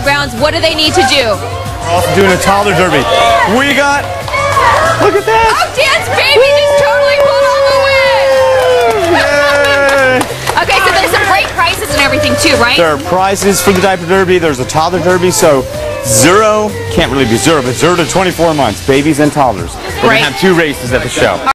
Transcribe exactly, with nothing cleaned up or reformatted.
grounds. What do they need to do? We're also doing a toddler derby. We got, look at that. Oh, Dan's baby just totally pulled all the way. Yay. Okay, so there's some great prizes and everything too, right? There are prizes for the diaper derby. There's a toddler derby, so zero, can't really be zero, but zero to twenty-four months, babies and toddlers. We're going Great. to have two races at the show.